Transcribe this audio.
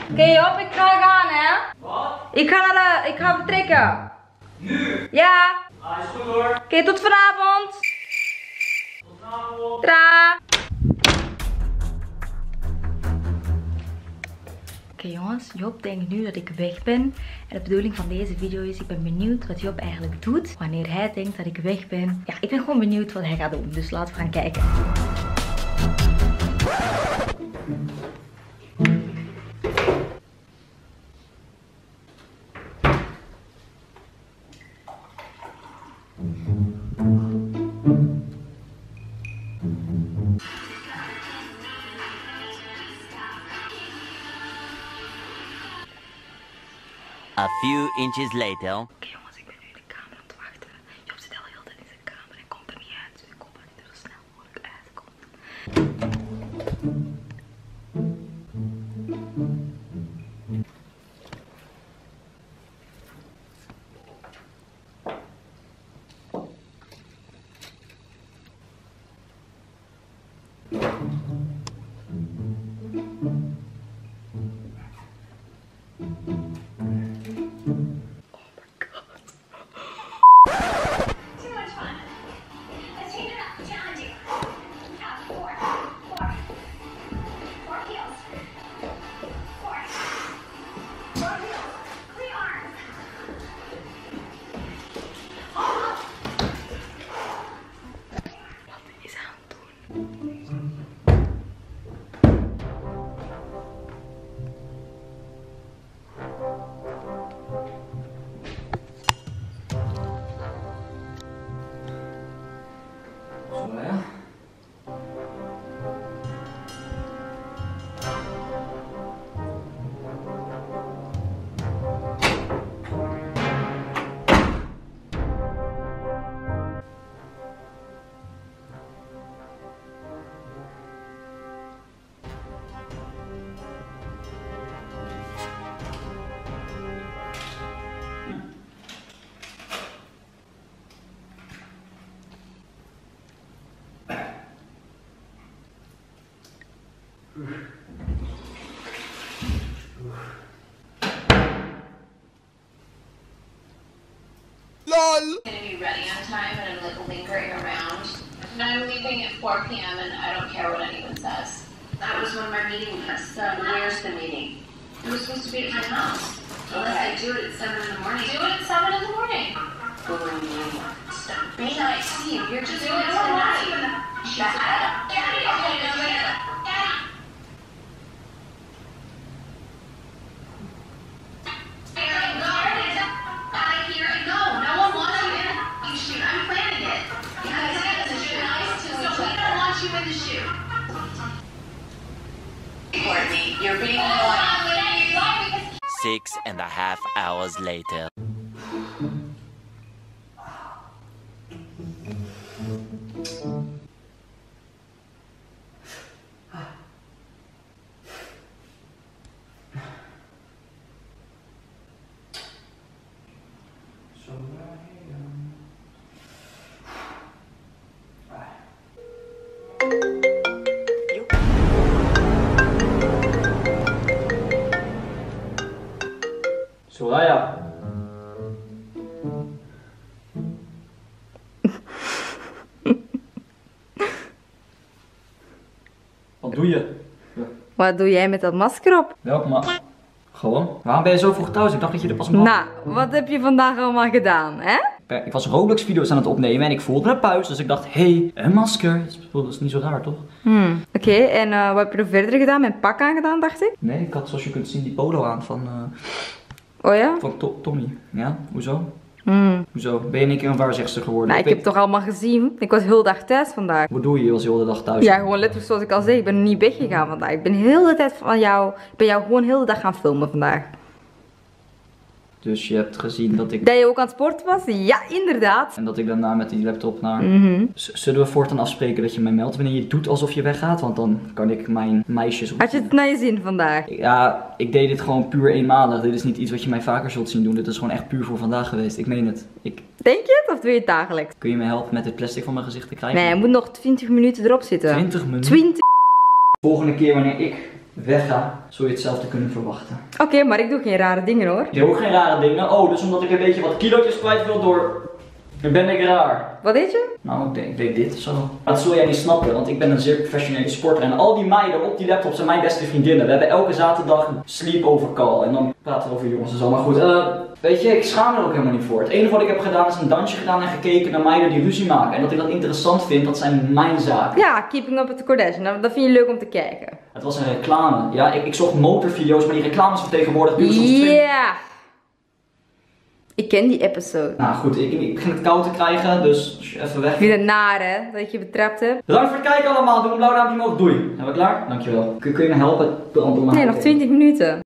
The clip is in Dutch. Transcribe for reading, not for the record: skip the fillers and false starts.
Oké, op, ik ga gaan, hè? Wat? Ik ga vertrekken. Nu? Ja. Ah, is goed hoor. Oké, tot vanavond. Tot vanavond. Tra. Oké jongens, Job denkt nu dat ik weg ben. En de bedoeling van deze video is, ik ben benieuwd wat Job eigenlijk doet wanneer hij denkt dat ik weg ben. Ja, ik ben gewoon benieuwd wat hij gaat doen. Dus laten we gaan kijken. A few inches later. Oké jongens, ik ben nu in de kamer aan het wachten. Job zit al heel de tijd in zijn kamer en komt er niet uit. Dus ik hoop dat hij er zo snel mogelijk uitkomt. LOL! Gonna be ready on time and I'm like lingering around. And I'm leaving at 4 p.m. and I don't care what anyone says. That was when my meeting was. So where's the meeting? It was supposed to be at my house. Unless I do it at 7 in the morning. Do it at 7 in the morning. Stop being nice. You're just doing it tonight. Shut up. You're being annoying. 6.5 hours later. Soraya. Wat doe je? Wat doe jij met dat masker op? Welk maar. Gewoon. Waarom ben je zo vroeg thuis? Ik dacht dat je er pas om Nou, wat heb je vandaag allemaal gedaan, hè? Ik was Roblox video's aan het opnemen en ik voelde een puis. Dus ik dacht, hé, een masker. Dat is niet zo raar, toch? Oké, en wat heb je er verder gedaan? Met pak aangedaan, dacht ik? Nee, ik had zoals je kunt zien die polo aan van Oh ja? Tommy. Ja, hoezo? Hoezo? Ben je in één keer een waarzegster geworden? Nou, ik heb het toch allemaal gezien. Ik was heel de dag thuis vandaag. Wat bedoel je? Je was heel de dag thuis. Ja, gewoon letterlijk zoals ik al zei. Ik ben niet weggegaan vandaag. Ik ben heel de tijd van jou... Ik ben jou gewoon heel de dag gaan filmen vandaag. Dus je hebt gezien dat ik... Dat je ook aan het sporten was? Ja, inderdaad. En dat ik daarna met die laptop naar... Zullen we voortaan afspreken dat je mij meldt wanneer je doet alsof je weggaat? Want dan kan ik mijn meisjes... Had je het naar je zin vandaag? Ja, ik deed dit gewoon puur eenmalig. Dit is niet iets wat je mij vaker zult zien doen. Dit is gewoon echt puur voor vandaag geweest. Ik meen het. Denk je het of doe je het dagelijks? Kun je me helpen met dit plastic van mijn gezicht te krijgen? Nee, je moet nog 20 minuten erop zitten. 20 minuten? 20. Volgende keer wanneer ik wegga, zul je hetzelfde kunnen verwachten. Oké, maar ik doe geen rare dingen hoor. Ik doe ook geen rare dingen. Oh, dus omdat ik een beetje wat kilootjes kwijt wil door... Dan ben ik raar. Wat deed je? Nou, ik deed dit zo. Maar dat zul jij niet snappen, want ik ben een zeer professionele sporter. En al die meiden op die laptop zijn mijn beste vriendinnen. We hebben elke zaterdag een sleepover call. En dan praten we over jongens en zo. Maar goed, weet je, ik schaam me er ook helemaal niet voor. Het enige wat ik heb gedaan is een dansje gedaan en gekeken naar meiden die ruzie maken. En dat ik dat interessant vind, dat zijn mijn zaken. Ja, Keeping Up with the Kardashians. Dat vind je leuk om te kijken. Het was een reclame. Ja, ik zocht motorvideo's, maar die reclames van tegenwoordig duren soms 20. Ja. Ik ken die episode. Nou goed, ik begin het koud te krijgen, dus als je even weg. Weer een naar hè, dat je betrapt hebt. Bedankt voor het kijken allemaal. Doe een blauw duimpje omhoog. Doei. Zijn we klaar? Dankjewel. Kun je me helpen? Nee, nog 20 minuten.